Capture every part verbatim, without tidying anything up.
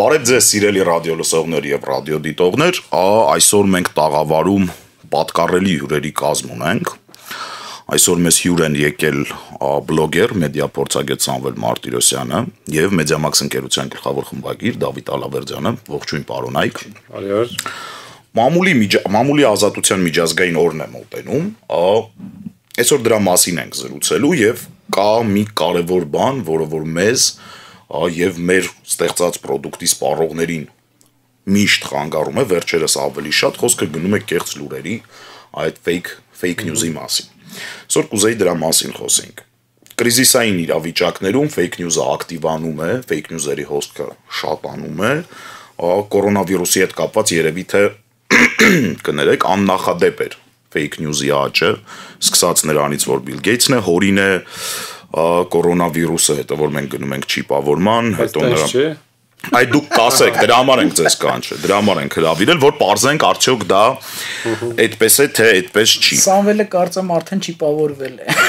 Բարև ձեզ սիրելի ռադիո լսողներ եւ ռադիո դիտողներ, այսօր մենք տաղավարում պատկառելի հյուրերի կազմ ունենք։ Այսօր մեզ հյուր են եկել բլոգեր, մեդիա փորձագետ Սամվել Մարտիրոսյանը եւ Մեդիամաքս ընկերության գլխավոր խմբագիր Դավիթ Ալավերդյանը։ Ողջույն պարոնայք։ Արիոր։ Մամուլի մամուլի ազատության միջազգային օրն է մոտենում, այսօր դրա մասին ենք զրուցելու եւ կա մի կարևոր բան, որը որ մեզ եւ մեր ստեղծած պրոդուկտի սպառողներին միշտ խանգարում է, վերջերս ավելի շատ խոսքը գնում է կեղծ լուրերի, այդ fake fake news-ի մասին։ Այսօր կուզեի դրա մասին խոսենք։ Կրիզիսային իրավիճակներում fake news-ը ակտիվանում է, fake news-երի հոսքը շատանում է, կորոնավիրուսի հետ կապված երևի թե կներեք աննախադեպ էր fake news-ի աճը, սկսած նրանից, որ Bill Gates-ն է հորին է կորոնավիրուսը, հետո որ մենք գնում ենք չիպավորման, հետո նրա Այդ դուք կասեք, դրա համար ենք ձեզ կանչել, դրա համար ենք հրավիրել, որ parzենք արդյոք դա այդպես է, թե այդպես չի։ Սամվելը կարծեմ արդեն չիպավորվել է։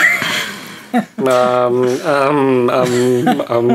Ամ ամ ամ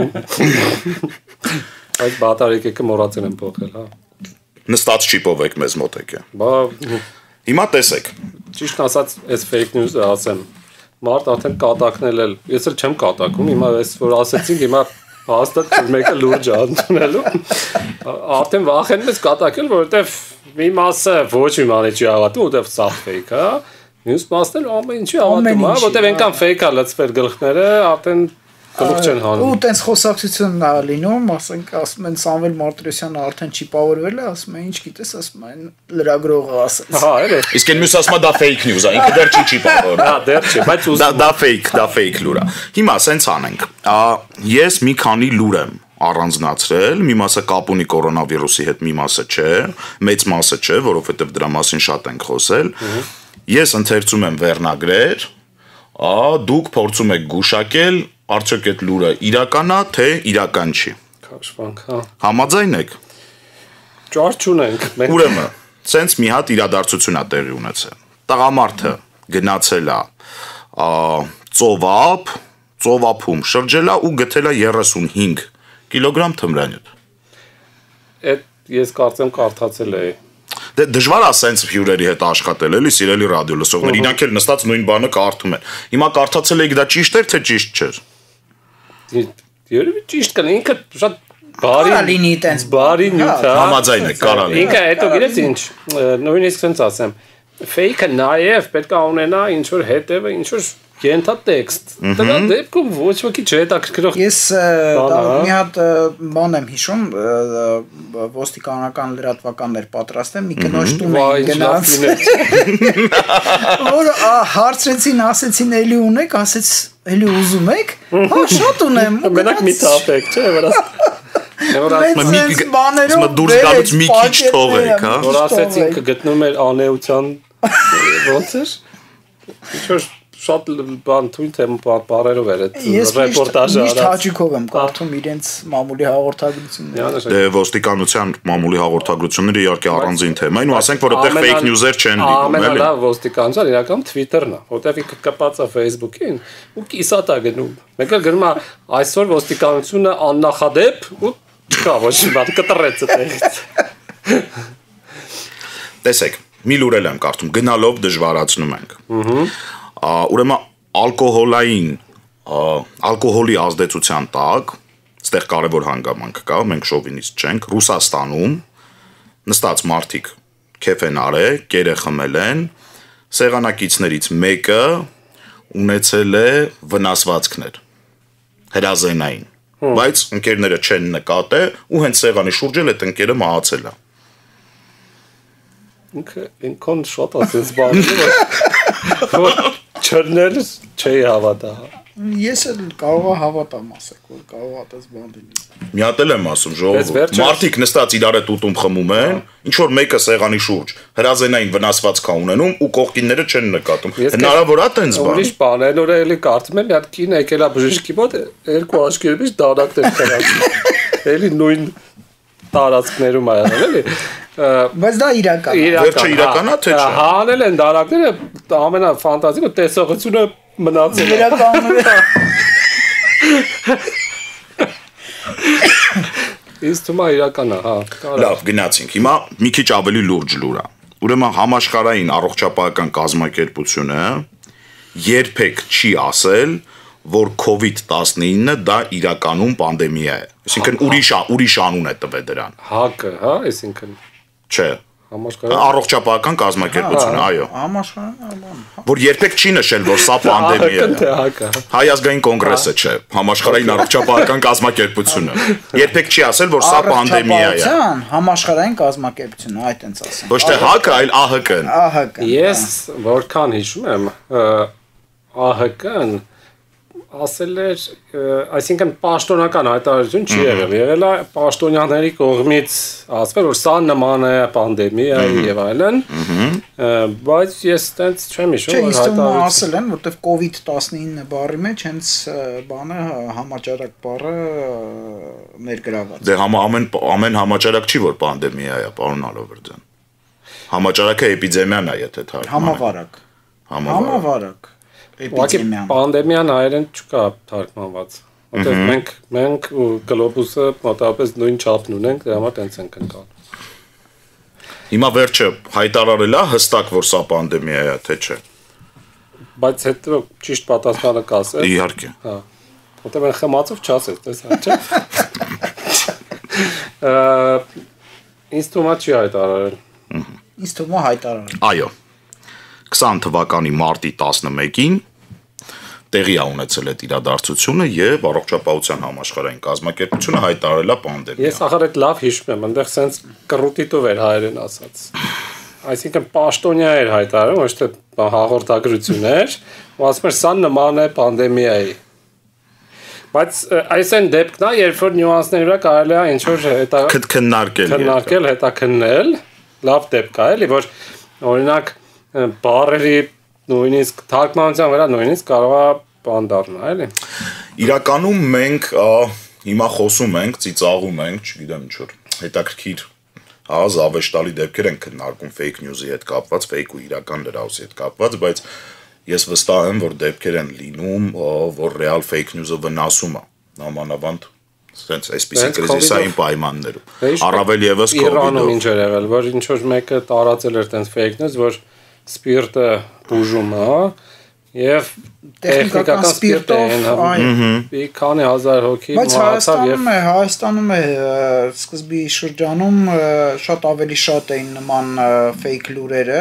Այդ բատարիկը մոռացել եմ փոխել, հա։ Նստած չիպով եք մեզ մոտ եկե։ Բա Հիմա տեսեք։ Ճիշտ ասած, այս fake news-ը ասեմ։ Մարդ արդեն կատակնել էլ, ես էլ չեմ կատակում, հիմա այս որ ասեցինք, հիմա հաստատ մեկը լուրջ է ընդունելու։ Արդեն վախենում ես կատակել, որովհետև մի մասը ոչ մի բանի չի հավատում, որովհետև սա fake է։ Մյուս մասն էլ ամեն ինչի հավատում է, որովհետև այնքան fake է լցվել գլխները, արդեն գլուխ չեն հանում։ Ու տենց խոսակցությունն է լինում, ասենք, ասում են Սամվել Մարտիրոսյանը արդեն չիպավորվել է, ասում են, ինչ գիտես, ասում են լրագրողը ասեց։ Հա, էլի։ Իսկ այն մյուս ասում է դա fake news է, ինքը դեռ չի չիպավոր։ Հա, դեռ չի, բայց Դա դա fake, դա fake լուր է։ Հիմա սենց անենք։ Ես մի քանի լուր եմ առանձնացրել, մի մասը կապ ունի կորոնավիրուսի հետ, մի մասը չէ, մեծ մասը չէ, որովհետև դրա մասին շատ ենք խոսել։ Ես ընթերցում եմ վերնագրեր, դուք փորձում եք գուշակել, արդյոք այդ լուրը իրական է, թե իրական չի։ Քաշվանք, հա։ Համաձայն եք։ Ճար չունենք։ Ուրեմն, սենց մի հատ իրադարձություն է տեղի ունեցել։ Տղամարդը գնացել է ծովափ, ծովափում շրջել է ու գտել է երեսունհինգ կիլոգրամ թմրանյութ։ Այդ ես կարծեմ կարդացել էի։ Դե դժվար է սենց հյուրերի հետ աշխատել, էլի սիրելի ռադիո լսողներ, իրանք էլ նստած նույն բանը կարդում են։ Հիմա կարդացել եք դա ճիշտ էր, թե ճիշտ չէր։ Երևի ճիշտ կան, ինքը շատ բարի լինի տենց բարի նյութ է։ Համաձայն եք, կարա լինի։ Ինքը հետո գիտես ինչ, նույնիսկ սենց ասեմ, fake-ը նաև պետք է ունենա ինչ որ հետևը, ինչ որ Ենթա տեքստ։ Դա դեպքում ոչ ոքի չհետաքրքրող։ Ես մի հատ բան եմ հիշում, ոստիկանական լրատվականներ պատրաստեմ, մի կնոջ տուն էին գնաց։ Որ հարցրեցին, ասեցին էլի ունեք, ասեց էլի ուզում եք։ Հա, շատ ունեմ։ Մենակ մի տապեք, չէ՞ վրա։ Ասում դուրս գալուց մի քիչ թողեք, հա։ Որ ասեցին գտնում էր անեության ոնց էր։ Ինչ որ շատ բան թույն թե բարերով էր այդ ռեպորտաժը արած։ Ես հաճիկով եմ կարդում իրենց մամուլի հաղորդագրությունները։ Դե ոստիկանության մամուլի հաղորդագրությունները իհարկե առանձին թեմա են, ու ասենք որ այդտեղ fake news-եր չեն լինում, էլի։ Ամենալավ ոստիկանության իրական Twitter-ն է, որտեղ ինքը կպած է Facebook-ին ու կիսատ է գնում։ Մեկ էլ գնում է այսօր ոստիկանությունը աննախադեպ ու չկա ոչ մի բան կտրեց այդտեղից։ Տեսեք, մի լուր եմ կարդում, գնալով դժվարացնում ենք։ Ուրեմն ալկոհոլային ալկոհոլի ազդեցության տակ, այստեղ կարևոր հանգամանք կա, մենք շովինիստ չենք, Ռուսաստանում նստած մարդիկ քեֆ են արել, կերը խմել են, սեղանակիցներից մեկը ունեցել է վնասվածքներ հրազենային, բայց ընկերները չեն նկատել ու հենց սեղանի շուրջ էլ այդ ընկերը մահացել է։ Ինքը ինքն շատ ասես բան է։ Չերներս չի հավատա։ Ես էլ կարող եմ հավատամ ասեք, որ կարող է այդպես բան լինի։ Մի հատ էլ եմ ասում, ժողովուրդ։ Մարդիկ նստած իրար հետ ուտում խմում են, ինչ որ մեկը սեղանի շուրջ հրազենային վնասվածք կա ունենում ու կողքինները չեն նկատում։ Հնարավոր է տենց բան։ Ուրիշ բան է, նոր էլի կարծում եմ, մի հատ կին եկել է բժշկի մոտ, երկու աչքերից դանակներ խրացնում։ Էլի նույն տարածքներում ա եղել, էլի։ Բայց դա իրական է։ Վերջը իրական է, թե չէ։ Հանել են դարակները, ամենաֆանտազիկ ու տեսողությունը մնացել է։ Իրականն է։ Իսկ թվում է իրական է, հա։ Լավ, գնացինք։ Հիմա մի քիչ ավելի լուրջ լուր է։ Ուրեմն համաշխարհային առողջապահական կազմակերպությունը երբեք չի ասել, որ կովիդ տասնինը դա իրականում պանդեմիա է։ Այսինքն ուրիշ ուրիշ անուն է տվել դրան։ Հակը, հա, այսինքն Չէ։ համաշխարհային Առողջապահական կազմակերպությունը, այո։ Համաշխարհային, Որ երբեք չի նշել, որ սա պանդեմիա Հակը, թե է։ հակը։ Հայ ազգային կոնգրեսը չէ, համաշխարհային առողջապահական կազմակերպությունը։ Երբեք չի ասել, որ սա պանդեմիա է։ Առողջապահության համաշխարհային կազմակերպությունը, այդ տենց ասեմ։ Ոչ թե հակը, այլ ԱՀԿ-ն։ ԱՀԿ-ն։ Ես որքան հիշում եմ, ԱՀԿ-ն ասել էր, այսինքն պաշտոնական հայտարարություն չի եղել, եղել է պաշտոնյաների կողմից ասվել, որ սա նման է պանդեմիայի եւ այլն, բայց ես տենց չեմ հիշում, որ հայտարարություն ասել են, որտեվ կովիդ տասնինը բառի մեջ հենց բանը համաճարակ բառը ներգրաված։ Դե համ ամեն ամեն համաճարակ չի, որ պանդեմիա է, պարոն Ալովերդյան։ Համաճարակը էպիդեմիան է, եթե թարգմանել։ Համավարակ։ Համավարակ։ Ուղղակի պանդեմիան հայերեն չկա թարգմանված։ Որտեղ մենք մենք ու գլոբուսը մոտավորապես նույն չափն ունենք, դրա համար տենց ենք ընկալ։ Հիմա վերջը հայտարարել է հստակ, որ սա պանդեմիա է, թե չէ։ Բայց հետո ճիշտ պատասխանը կասես։ Իհարկե։ Հա։ Որտեղ մենք խմացով չասես, տես հա, չէ։ Ինձ թվում է չի հայտարարել։ Ինձ թվում է հայտարարել։ Այո։ քսան թվականի մարտի տասնմեկին տեղի է ունեցել այդ իրադարձությունը եւ առողջապահության համաշխարհային կազմակերպությունը հայտարարել է պանդեմիա։ Ես ախր այդ լավ հիշում եմ, այնտեղ սենց կռուտիտով էր հայերեն ասած։ Այսինքն պաշտոնյա էր հայտարարում, ոչ թե հաղորդագրություն էր, ու ասում էր սա նման է պանդեմիայի։ Բայց այս այն դեպքն է, երբ որ նյուանսների վրա կարելի է ինչ որ հետա քննարկել, քննարկել, հետաքննել, լավ դեպք է, էլի, որ օրինակ բառերի նույնիսկ թարգմանության վրա նույնիսկ կարող է բան դառնալ, էլի։ Իրականում մենք հիմա խոսում ենք, ծիծաղում ենք, չգիտեմ ինչ որ հետաքրքիր հա զավեշտալի դեպքեր են քննարկում fake news-ի հետ կապված, fake ու իրական լրահոսի հետ կապված, բայց ես վստահ եմ, որ դեպքեր են լինում, որ ռեալ fake news-ը վնասում է, նամանավանդ սենց այսպիսի կրիզիսային պայմաններում։ Առավել եւս Իրանում ինչ էր եղել, որ ինչ որ մեկը տարածել էր տենց fake news, որ սպիրտը բուժում է, եւ տեխնիկական սպիրտով, այո, քանի հազար հոգի մահացավ եւ Հայաստանում է սկզբի շրջանում շատ ավելի շատ էին նման fake լուրերը։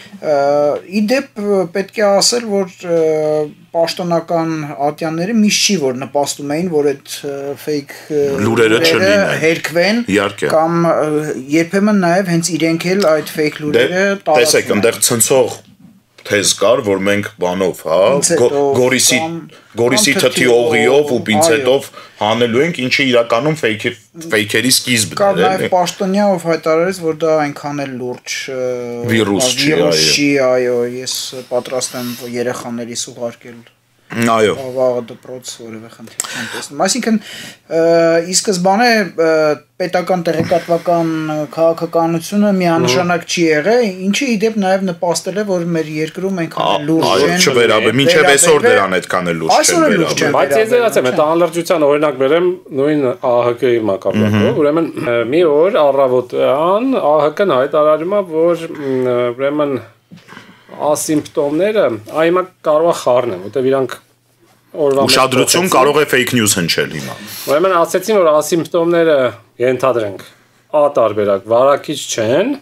Իդեպ պետք է ասել, որ պաշտոնական ատյանները միշտ չի որ նպաստում էին, որ այդ fake լուրերը չլինեն, հերկվեն կամ երբեմն նաև հենց իրենք էլ այդ fake լուրերը տարածում։ Տեսեք, այնտեղ ցնցող թեզ կար, որ մենք բանով, հա, գորիսի գորիսի թթի օղիով ու պինցետով հանելու ենք, ինչը իրականում fake fake-երի սկիզբն է։ Կար նաև պաշտոնյա, ով հայտարարեց, որ դա այնքան էլ լուրջ վիրուս չի, այո, ես պատրաստ եմ երեխաներիս ուղարկել այո վաղը դպրոց որևէ խնդիր չեմ տեսնում։ Այսինքն ի սկզբանե պետական տեղեկատվական քաղաքականությունը միանշանակ չի եղել, ինչը ի դեպ նաև նպաստել է, որ մեր երկրում այնքան լուրջ են չվերաբեր, մինչև այսօր դրան այդքան էլ լուրջ չեն վերաբերել։ Բայց ես ասեմ, այդ անլրջության օրինակ վերեմ նույն ԱՀԿ-ի մակարդակով, ուրեմն մի օր առավոտյան ԱՀԿ-ն հայտարարում է, որ ուրեմն ասիմպտոմները այմա կարող է խառնեն, որտեղ իրանք օրվա ուշադրություն կարող է fake news հնչել հիմա։ Ուրեմն ասեցին, որ ասիմպտոմները ենթադրենք ատարբերակ վարակիչ չեն,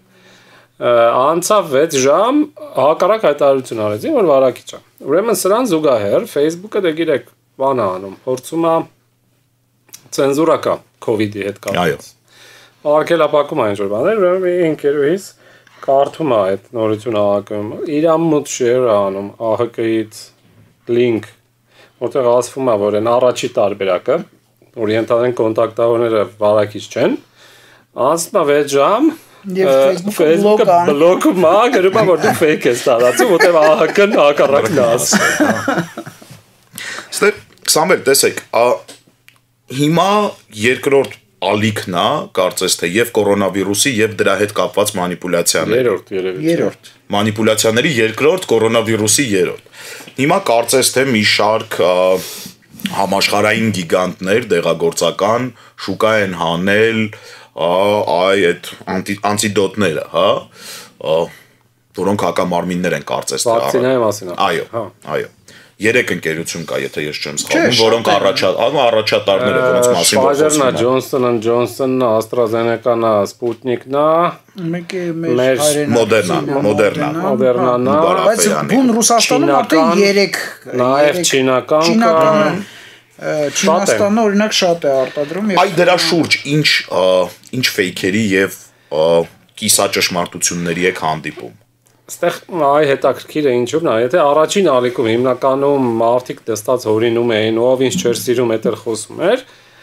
անցավ վեց ժամ հակառակ հայտարարություն արեցին, որ վարակիչ է։ Ուրեմն սրան զուգահեռ Facebook-ը դե գիրեք բան է անում, փորձում է ցենզուրա կա COVID-ի հետ կապված։ Արգելապակում այն ինչ-որ բաներ, ուրեմն ինքերուհիս կարդում է այդ նորությունը ԱՀԿ-ում, իրան մոտ share անում ԱՀԿ-ից link, որտեղ ասվում է, որ այն առաջի տարբերակը, որ ենթադրենք կոնտակտավորները վարակիչ չեն, անցնում է վեց ժամ, Facebook-ը բլոկում է, գրում է, որ դու fake ես տարածում, որտեղ ԱՀԿ-ն հակառակն է ասում։ Ստե Սամվել, տեսեք, հիմա երկրորդ ալիքն է, կարծես թե եւ կորոնավիրուսի եւ դրա հետ կապված մանիպուլյացիաների երրորդ երևի երրորդ մանիպուլյացիաների երկրորդ կորոնավիրուսի երրորդ։ Հիմա կարծես թե մի շարք համաշխարհային գիգանտներ դեղագործական շուկա են հանել այ այդ անտիդոտները, հա, որոնք հակամարմիններ են կարծես թե վակցինայի մասին։ Այո, այո։ Երեք ընկերություն կա, եթե ես չեմ սխալվում, որոնք առաջատարներ են, որոնց մասին որ խոսում են։ Johnson and Johnson, AstraZeneca-ն, Sputnik-ն, մեկը մեր Մոդերնան, Մոդերնան, Մոդերնան, բայց բուն Ռուսաստանում արդեն երեք, նաև չինական կա։ Չինաստանը օրինակ շատ է արտադրում։ Այ դրա շուրջ ինչ ինչ ֆեյքերի եւ կիսաճշմարտությունների եք հանդիպում։ Այստեղ այ հետաքրքիր է ինչու՞ն է, եթե առաջին ալիքում հիմնականում մարդիկ դստած հորինում էին, ով ինչ չէր սիրում, այդտեղ խոսում էր,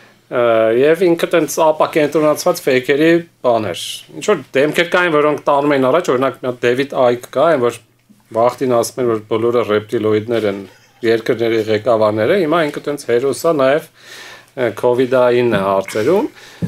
եւ ինքը տենց ապակենտրոնացված ֆեյքերի բաներ։ Ինչ որ դեմքեր կային, որոնք տանում էին առաջ, օրինակ մի հատ Դեվիդ Այք կա, այն որ վախտին ասում են, որ բոլորը ռեպտիլոիդներ են, երկրների ղեկավարները, հիմա ինքը տենց հերոս է նաեւ COVID-ային հարցերում,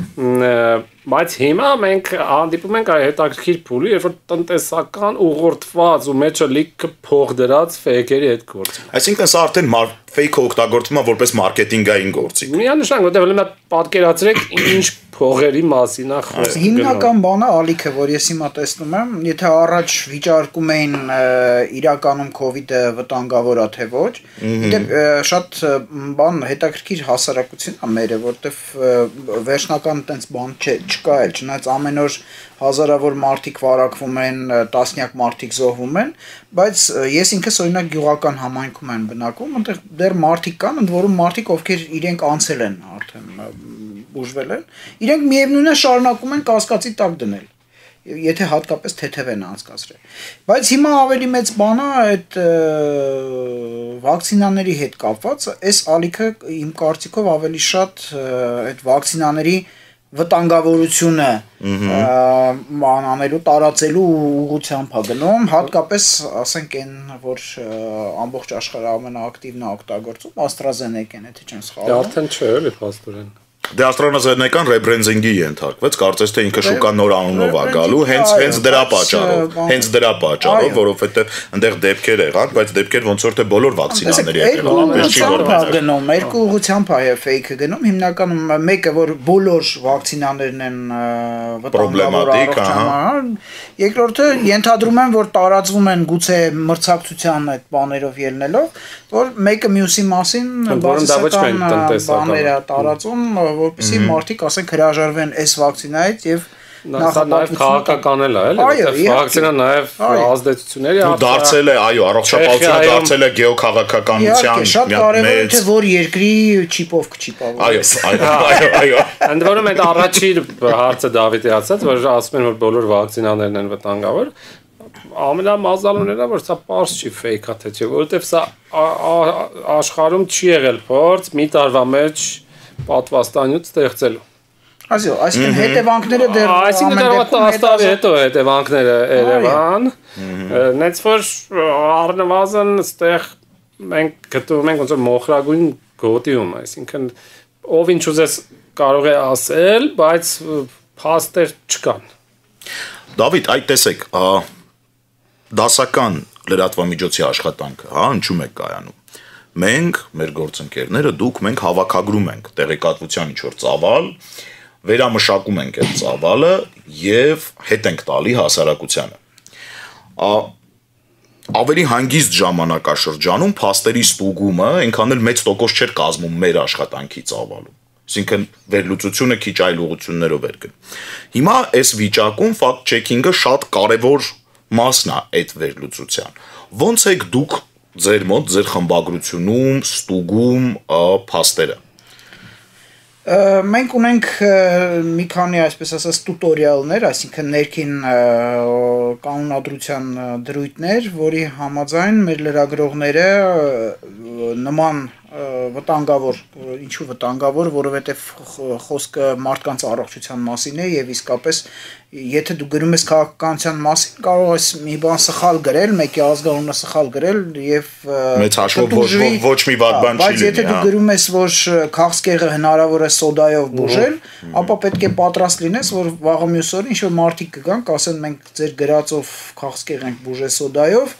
բայց հիմա մենք հանդիպում ենք այ հետաքրքիր փուլի, երբ որ տնտեսական ուղղորդված ու մեջը լիքը փող դրած ֆեյքերի հետ գործում։ Այսինքն սա արդեն ֆեյքը օգտագործվում է որպես մարքեթինգային գործիք։ Միանշանակ, որտեղ ելնա պատկերացրեք ինչ փողերի մասին է խոսքը։ Հիմնական բանը ալիքը, որ ես հիմա տեսնում եմ, եթե առաջ վիճարկում էին իրականում COVID-ը վտանգավոր է թե ոչ, դեպ շատ բան հետաքրքիր հասարակություն է մերը, որտեվ վերջնական տենց բան չկա էլ, չնայած ամեն օր հազարավոր մարդիկ վարակվում են, տասնյակ մարդիկ զոհվում են, բայց ես ինքս օրինակ գյուղական համայնքում եմ բնակվում, այնտեղ դեռ մարդիկ կան, ընդ որում մարդիկ, ովքեր իրենք անցել են արդեն բուժվել են, իրենք միևնույն է շարունակում են կասկածի տակ դնել, եթե հատկապես թեթև են անցկացրել։ Բայց հիմա ավելի մեծ բան է այդ վակցինաների հետ կապված, այս ալիքը իմ կարծիքով ավելի շատ այդ վակցինաների վտանգավորությունը մանանելու տարածելու ուղղությամբ է գնում, հատկապես ասենք այն, որ ամբողջ աշխարհը ամենաակտիվն է օգտագործում, AstraZeneca-ն, եթե չեմ սխալվում։ Արդեն չէ, էլի փաստորեն։ Դե AstraZeneca-ն ռեբրենդինգի ենթարկվեց, կարծես թե ինքը շուկան նոր անունով է գալու, հենց հենց դրա պատճառով, հենց դրա պատճառով, որովհետև այնտեղ դեպքեր եղան, բայց դեպքեր ոնց որ թե բոլոր վակցինաների հետ եղան, պես չի որ գնում, երկու ուղղությամբ է ֆեյքը գնում, հիմնականում մեկը որ բոլոր վակցինաներն են վտանգավոր առողջական, երկրորդը ենթադրում են, որ տարածվում են գուցե մրցակցության այդ բաներով ելնելով, որ մեկը մյուսի մասին բացասական բաներ է տարածում, որպեսզի մարդիկ ասենք հրաժարվեն այս վակցինայից եւ նախապատրաստության քաղաքական էլ է, էլի, որտեղ վակցինան նաեւ ազդեցությունների է դարձել է, այո, առողջապահությունը դարձել է գեոքաղաքականության շատ կարևոր է թե որ երկրի չիպով կչիպավ։ Այո, այո, այո։ Ընդ որում այդ առաջին հարցը Դավիթի ասած, որ ասում են որ բոլոր վակցինաներն են վտանգավոր, ամենամազալուները որ սա պարզ չի ֆեյք է թե չէ, որովհետեւ սա աշխարհում չի եղել փորձ մի տարվա մեջ պատվաստանյութ ստեղծելու։ Այսինքն, այսինքն հետևանքները դեռ այսինքն դեռ տասը տարի հետո հետևանքները Երևան, նենց որ առնվազն այդտեղ մենք գտնում ենք ոնց որ մոխրագույն գոտիում, այսինքն ով ինչ ուզես կարող է ասել, բայց փաստեր չկան։ Դավիթ, այդ տեսեք, դասական լրատվամիջոցի աշխատանքը, հա, ինչու՞ է կայանում։ Մենք, մեր գործընկերները, դուք մենք հավաքագրում ենք տեղեկատվության ինչ-որ ծավալ, վերամշակում ենք այդ ծավալը եւ հետ ենք տալի հասարակությանը։ Ավելի հանգիստ ժամանակաշրջանում փաստերի ստուգումը այնքան էլ մեծ տոկոս չէր կազմում մեր աշխատանքի ծավալում։ Այսինքն վերլուծությունը քիչ այլ ուղղություններով էր գնում։ Հիմա այս վիճակում fact checking-ը շատ կարևոր մասն է այդ վերլուծության։ Ոնց եք դուք ձեր մոտ, ձեր խմբագրությունում, ստուգում փաստերը։ Մենք ունենք մի քանի, այսպես ասած, տուտորիալներ, այսինքն ներքին կանոնադրության դրույթներ, որի համաձայն մեր լրագրողները նման վտանգավոր, ինչու վտանգավոր, որովհետև խոսքը մարդկանց առողջության մասին է եւ իսկապես եթե դու գրում ես քաղաքականության մասին, կարող ես մի բան սխալ գրել, մեկի ազգանունը սխալ գրել եւ մեծ հաշվով ոչ մի վատ բան չի լինի, բայց եթե դու գրում ես, որ քաղցկեղը հնարավոր է սոդայով բուժել, ապա պետք է պատրաստ լինես, որ վաղը մյուս օրը ինչ որ մարդիկ կգան, կասեն մենք ձեր գրածով քաղցկեղ ենք բուժել սոդայով,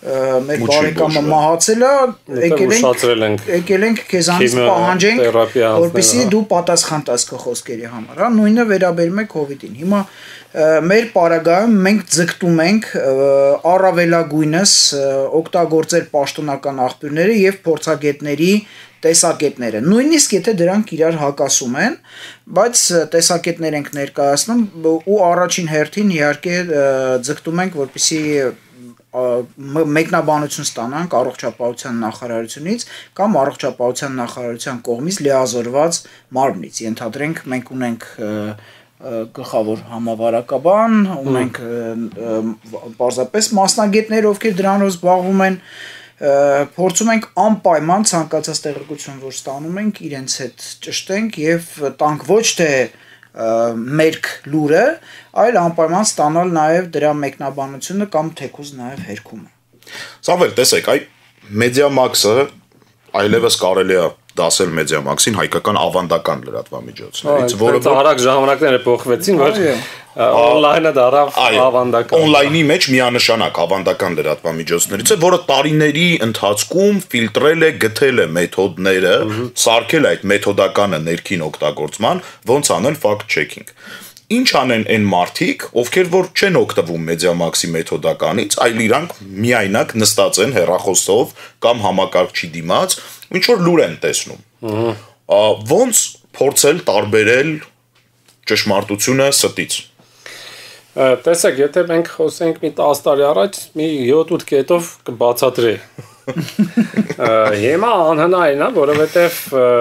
մեր բարեկամը մահացել է, եկել ենք եկել ենք քեզանից պահանջենք, որպեսզի դու պատասխան տաս քո խոսքերի համար, հա, նույնը վերաբերում է COVID-ին։ Հիմա մեր պարագայում մենք ձգտում ենք առավելագույնս օգտագործել պաշտոնական աղբյուրները եւ փորձագետների տեսակետները, նույնիսկ եթե դրանք իրար հակասում են, բայց տեսակետներ ենք ներկայացնում ու առաջին հերթին իհարկե ձգտում ենք, որպեսզի մեկնաբանություն ստանանք առողջապահության նախարարությունից կամ առողջապահության նախարարության կողմից լիազորված մարմնից։ Ենթադրենք մենք ունենք գլխավոր համավարակաբան, ունենք պարզապես մասնագետներ, ովքեր դրանով զբաղվում են, փորձում ենք անպայման ցանկացած տեղեկություն, որ ստանում ենք, իրենց հետ ճշտենք եւ տանք ոչ թե մերկ լուրը, այլ անպայման ստանալ նաեւ դրա մեկնաբանությունը կամ թեկուզ նաեւ հերքումը։ Սամվել, տեսեք, այ Մեդիամաքսը այլևս կարելի է դասել Մեդիամաքսին հայկական ավանդական լրատվամիջոցներից, որը արագ ժամանակները փոխվեցին, որ on-line-ը դարավ ավանդական։ On-line-ի մեջ միանշանակ ավանդական լրատվամիջոցներից է, որը տարիների ընթացքում ֆիլտրել է, գտել է մեթոդները, սարքել այդ մեթոդականը ներքին օգտագործման, ոնց անել fact-checking։ Ինչ անեն այն մարդիկ, ովքեր որ չեն օգտվում Մեդիամաքսի մեթոդականից, այլ իրանք միայնակ նստած են հեռախոսով կամ համակարգչի դիմաց, ինչ որ լուր են տեսնում։ Ոնց փորձել տարբերել ճշմարտությունը ստից։ Տեսեք, եթե մենք խոսենք մի տասը տարի առաջ, մի յոթ-ութ կետով կբացատրի։ Հիմա անհնարին է, որովհետև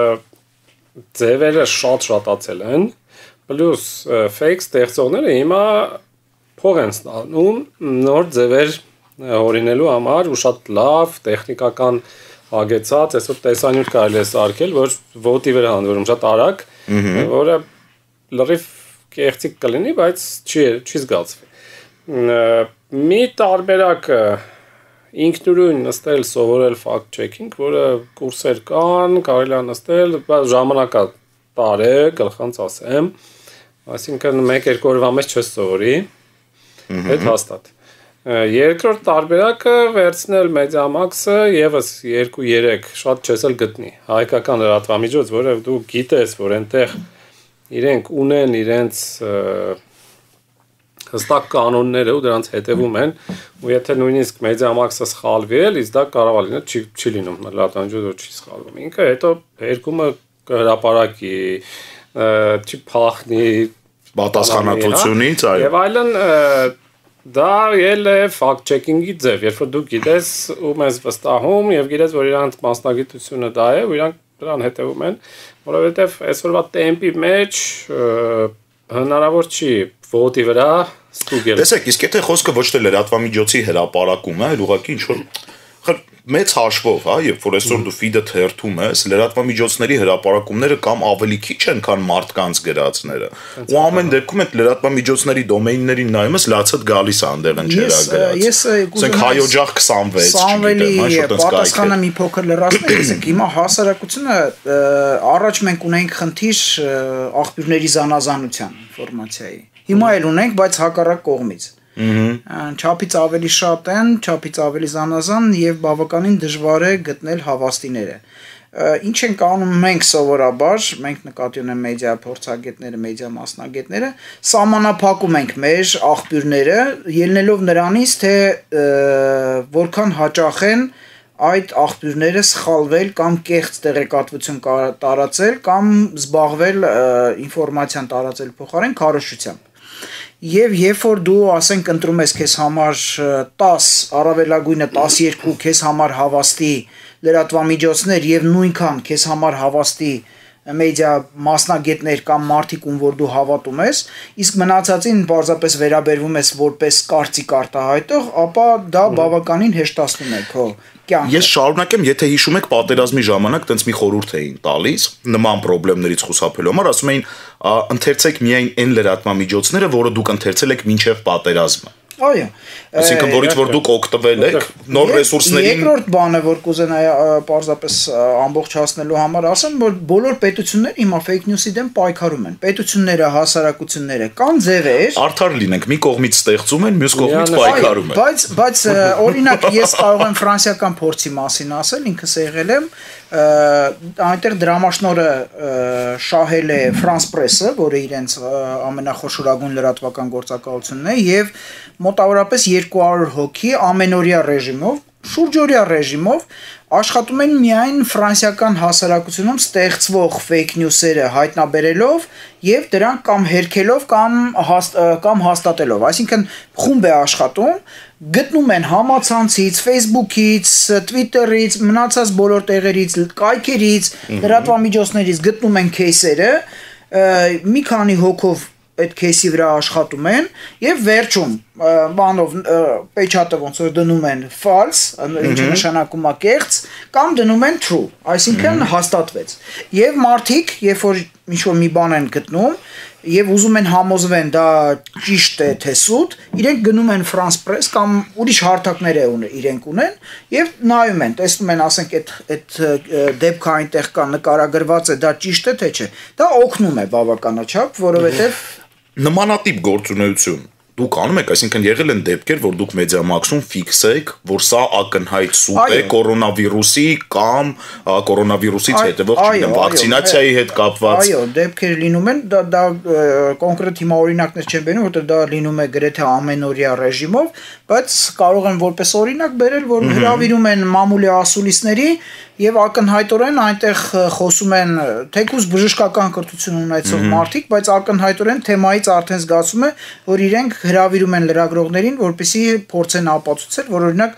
ձևերը շատ շատացել են, պլյուս fake ստեղծողները հիմա փող են ստանում նոր ձևեր հորինելու համար ու շատ լավ տեխնիկական հագեցած, այսօր տեսանյութ կարելի է սարքել, որ ոտի վրա հանվերում շատ արագ, որը լրիվ կեղծիկ կլինի, բայց չի չի զգացվի։ Մի տարբերակը ինքնուրույն նստել սովորել fact checking, որը կուրսեր կան, կարելի է նստել, ժամանակա տարե, գլխանց ասեմ, այսինքն մեկ-երկու օրվա մեջ չես սովորի, այդ հաստատ։ Երկրորդ տարբերակը վերցնել Մեդիամաքսը եւս երկու-երեք շատ չես էլ գտնի։ Հայկական լրատվամիջոց, որը դու գիտես, որ այնտեղ իրենք ունեն իրենց հստակ կանոնները ու դրանց հետևում են, ու եթե նույնիսկ Մեդիամաքսը սխալվի էլ, իսկ դա կարող է լինել, չի չի լինում լրատվամիջոցը, որ չի սխալվում։ Ինքը հետո հերկումը կհրապարակի, չի փախնի պատասխանատվությունից, այո։ Եվ այլն դա ել է fact checking-ի ձև, երբ որ դու գիտես ում ես վստահում եւ գիտես, որ իրանց մասնագիտությունը դա է, ու իրանք դրան հետևում են, որովհետեւ այսօրվա տեմպի մեջ հնարավոր չի ոտի վրա ստուգել։ Տեսեք, իսկ եթե խոսքը ոչ թե լրատվամիջոցի հրապարակում է, այլ ուղղակի ինչ որ մեծ հաշվով, հա, երբ որ այսօր դու feed-ը թերթում ես, լրատվամիջոցների հրապարակումները կամ ավելի քիչ են, քան մարդկանց գրածները։ Ու ամեն դեպքում այդ լրատվամիջոցների դոմեյններին նայում ես, լացդ գալիս է այնտեղ ընչերա գրած։ Ես ասենք հայօջախ քսանվեց, չգիտեմ, պատասխանը մի փոքր լրացնել, ասենք հիմա հասարակությունը առաջ մենք ունենք խնդիր աղբյուրների զանազանության ինֆորմացիայի։ Հիմա էլ ունենք, բայց հակառակ կողմից։ Չափից ավելի շատ են, չափից ավելի զանազան եւ բավականին դժվար է գտնել հավաստիները։ Ինչ ենք անում մենք սովորաբար, մենք նկատի ունենք մեդիա փորձագետները, մեդիա մասնագետները, սահմանափակում ենք մեր աղբյուրները, ելնելով նրանից, թե որքան հաճախ են այդ աղբյուրները սխալվել կամ կեղծ տեղեկատվություն տարածել կամ զբաղվել ինֆորմացիան տարածել փոխարեն քարոզչությամբ։ Եվ երբ որ դու ասենք ընտրում ես քեզ համար տասը, առավելագույնը տասներկու քեզ համար հավաստի լրատվամիջոցներ եւ նույնքան քեզ համար հավաստի մեդիա մասնագետներ կամ մարդիկ ում որ դու հավատում ես, իսկ մնացածին պարզապես վերաբերվում ես որպես կարծիք արտահայտող, ապա դա բավականին հեշտացնում է քո կյանքը։ Ես շարունակեմ, եթե հիշում եք, պատերազմի ժամանակ տենց մի խորհուրդ էին տալիս նման խնդիրներից խուսափելու համար, ասում էին ընթերցեք միայն այն լրատվամիջոցները, որը դուք ընթերցել եք մինչև պատերազմը։ Այո։ Այսինքն որից որ դուք օգտվել եք նոր ռեսուրսներին։ Երկրորդ բանը, որ կուզենայի պարզապես ամբողջ հասնելու համար ասեմ, որ բոլոր պետությունները հիմա fake news-ի դեմ պայքարում են։ Պետությունները, հասարակությունները կան ձևեր։ Արդար լինենք, մի կողմից ստեղծում են, մյուս կողմից պայքարում են։ Բայց բայց օրինակ ես կարող եմ ֆրանսիական փորձի մասին ասել, ինքս եղել եմ այնտեղ դրամաշնորը շահել է France Press-ը, որը իրենց ամենախոշորագույն լրատվական գործակալությունն է, եւ մոտավորապես երկու հարյուր հոգի ամենօրյա ռեժիմով, շուրջօրյա ռեժիմով աշխատում են միայն ֆրանսիական հասարակությունում ստեղծվող fake news-երը հայտնաբերելով եւ դրանք կամ հերքելով կամ հաստ, կամ հաստատելով, այսինքն խումբ է աշխատում, գտնում են համացանցից, Facebook-ից, Twitter-ից, մնացած բոլոր տեղերից, կայքերից, լրատվամիջոցներից գտնում են кейսերը, մի քանի հոգով այդ кейսի վրա աշխատում են եւ վերջում բանով պեչատը ոնց որ դնում են false, ինչը նշանակում է կեղծ, կամ դնում են true, այսինքն հաստատվեց։ Եվ մարդիկ, երբ որ ինչ որ մի բան են գտնում եւ ուզում են համոզվեն դա ճիշտ է թե սուտ, իրենք գնում են France Press կամ ուրիշ հարթակներ իրենք ունեն եւ նայում են, տեսնում են, ասենք այդ այդ դեպքը այնտեղ կա նկարագրված է, դա ճիշտ է թե չէ։ Դա օգնում է բավականաչափ, որովհետեւ նմանատիպ գործունեություն դուք անում եք, այսինքն եղել են դեպքեր, որ դուք մեդիամաքսում ֆիքսեք, որ սա ակնհայտ սուտ է կորոնավիրուսի կամ կորոնավիրուսից հետևող, չգիտեմ, վակցինացիայի հետ կապված։ Այո, դեպքեր լինում են, դա դա կոնկրետ հիմա օրինակներ չեմ բերում, որովհետև դա լինում է գրեթե ամենօրյա ռեժիմով, բայց կարող եմ որպես օրինակ բերել, որ հրավիրում են մամուլի ասուլիսների եւ ակնհայտորեն այնտեղ խոսում են թեկուզ բժշկական կրթություն ունեցող մարդիկ, բայց ակնհայտորեն թեմայից արդեն զգացում է, որ իրենք հրավիրում են լրագրողներին, որպեսզի փորձեն ապացուցել, որ օրինակ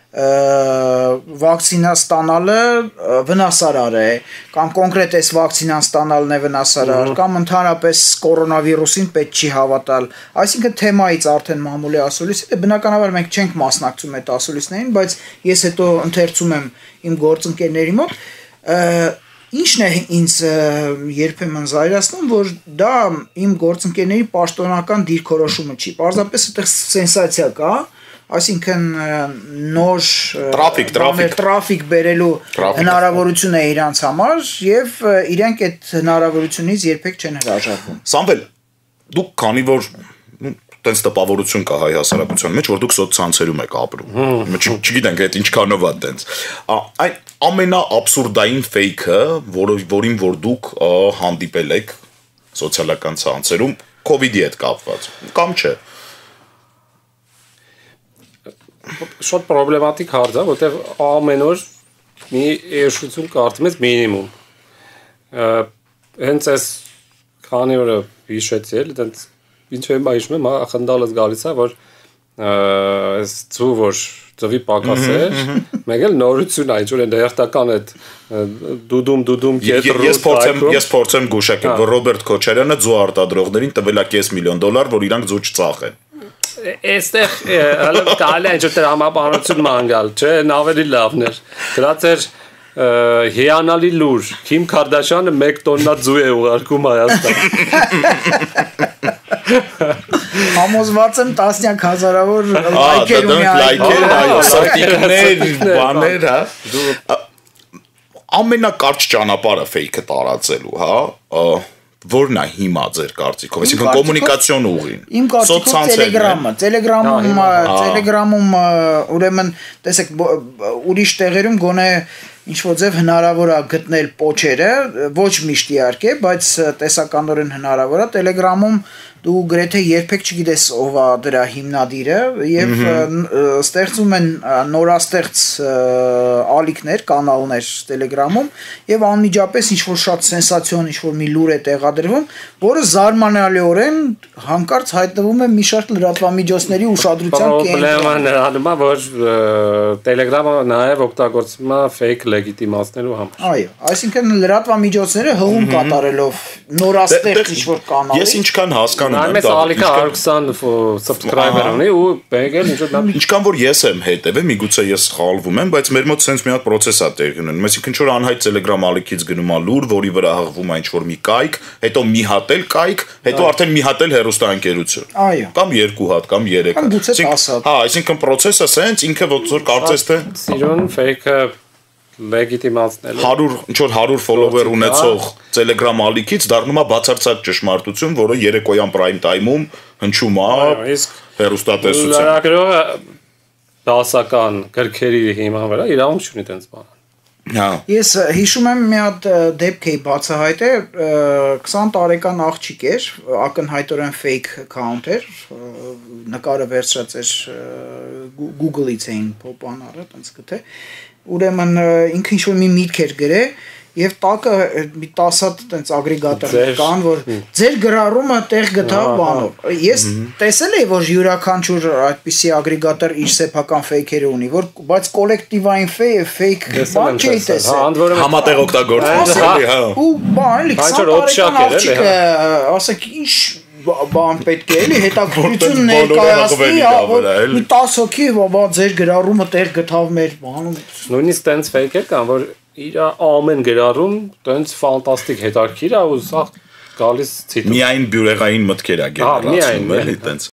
վակցինա ստանալը վնասարար է, կամ կոնկրետ այս վակցինան ստանալն է վնասարար, կամ ընդհանրապես կորոնավիրուսին պետք չի հավատալ։ Այսինքն թեմայից արդեն մամուլի ասուլիսը, բնականաբար մենք չենք մասնակցում այդ ասուլիսներին, բայց ես հետո ընթերցում եմ իմ գործընկերների մոտ, ինչն է ինձ երբեմն զայրացնում, որ դա իմ գործընկերների պաշտոնական դիրքորոշումը չի, պարզապես այդտեղ սենսացիա կա, այսինքն նոր տրաֆիկ, տրաֆիկ, տրաֆիկ բերելու հնարավորություն է իրանց համար եւ իրենք այդ հնարավորությունից երբեք չեն հրաժարվում։ Սամվել, դուք քանի որ տենց տպավորություն կա հայ հասարակության մեջ, որ դուք սոցցանցերում եք ապրում։ Չգիտենք այդ ինչքանով է տենց։ Այն ամենաաբսուրդային ֆեյքը, որին որ դուք հանդիպել եք սոցիալական ցանցերում, COVID-ի հետ կապված, կամ չէ։ Շատ պրոբլեմատիկ հարց է, որտեղ ամեն օր մի էշություն կարծում ես մինիմում։ Հենց այս քանի օրը հիշեցի էլ, այդպես ինչ եմ այժմ եմ, խնդալս գալիս է, որ այս ծու որ ծվի պակաս է, մեկ էլ նորություն է, ինչ-որ են դերտական այդ դուդում դուդում կետրու։ Ես փորձեմ ես փորձեմ գուշակել, որ Ռոբերտ Քոչարյանը ծու արտադրողներին տվել է կես միլիոն դոլար, որ իրանք ծու չծախեն։ Այստեղ հələ կարելի է ինչ-որ համապարություն մանգալ, չէ, ավելի լավն էր։ Դրած էր հիանալի լուր, Քիմ Քարդաշյանը մեկ տոննա ձու է ուղարկում Հայաստան։ Համոզված եմ տասնյակ հազարավոր լայքեր ունի լայքեր, այո, սատիկներ, բաներ, հա։ Ամենակարճ ճանապարհը ֆեյքը տարածելու, հա, որն է հիմա ձեր կարծիքով, այսինքն կոմունիկացիոն ուղին։ Իմ կարծիքով Telegram-ը, Telegram-ում, Telegram-ում ուրեմն, տեսեք, ուրիշ տեղերում գոնե ինչ-որ ձև հնարավոր է գտնել պոչերը, ոչ միշտ իհարկե, բայց տեսականորեն հնարավոր է Telegram-ում դու գրեթե երբեք չգիտես ով է դրա հիմնադիրը եւ ստեղծում են նորաստեղծ ալիքներ, կանալներ Telegram-ում եւ անմիջապես ինչ-որ շատ սենսացիոն ինչ-որ մի լուր է տեղադրվում, որը զարմանալիորեն հանկարծ հայտնվում է մի շարք լրատվամիջոցների ուշադրության կենտրոնում։ Պրոբլեմը նրանում է, որ Telegram-ը նաեւ օգտագործում է fake լեգիտիմացնելու համար։ Այո, այսինքն լրատվամիջոցները հղում կատարելով նորաստեղծ ինչ-որ կանալի։ Ես ինչքան հասկանում եմ, դա ալիքա one twenty subscriber ունի ու բերել ինչ-որ ինչքան որ ես եմ հետևել, միգուցե ես սխալվում եմ, բայց մեր մոտ sense մի հատ process է տեղ ունենում։ Այսինքն ինչ-որ անհայտ Telegram ալիքից գնում է լուր, որի վրա հղվում է ինչ-որ մի կայք, հետո մի հատ էլ կայք, հետո արդեն մի հատ էլ հեռուստաընկերություն։ Այո։ Կամ երկու հատ, կամ երեք հատ։ Կամ գուցե տասը հատ։ Հա, այսինքն process-ը sense ինքը ոնց որ կարծես թե սիրուն fake-ը լեգիտիմացնելու one hundred ինչ որ one hundred follower ունեցող Telegram ալիքից դառնում է բացարձակ ճշմարտություն, որը երեկոյան prime time-ում հնչում է իսկ հեռուստատեսության։ լրագրողը դասական գրքերի հիման վրա իրավունք չունի տենց բան։ Հա։ Ես հիշում եմ մի հատ դեպք էի բացահայտել, twenty տարեկան աղջիկ էր, ակնհայտորեն fake account էր, նկարը վերցրած էր Google-ից էին փոփան առա, տենց գտե։ Ուրեմն ինքը ինչ-որ մի միտք էր գրել եւ տակը մի տասը հատ տենց ագրեգատոր կան, որ ձեր գրառումը տեղ գտավ բանով։ Ես տեսել էի, որ յուրաքանչյուր այդպիսի ագրեգատոր իր սեփական fake-երը ունի, որ բայց կոլեկտիվային fake բան չի տեսել։ Համատեղ օգտագործել, հա։ Ու բան, էլի twenty տարեկան աղջիկը, ասեք, ինչ բան պետք է էլի հետաքրքրություն ներկայացնի, որ մի տասը հոգի բաբա ձեր գրառումը տեղ գտավ մեր բանում։ Նույնիսկ տենց fake-եր կան, որ իր ամեն գրառում տենց ֆանտաստիկ հետաքրքիր է ու սա գալիս ցիտում։ Միայն բյուրեղային մտքեր է գերացնում, էլի տենց։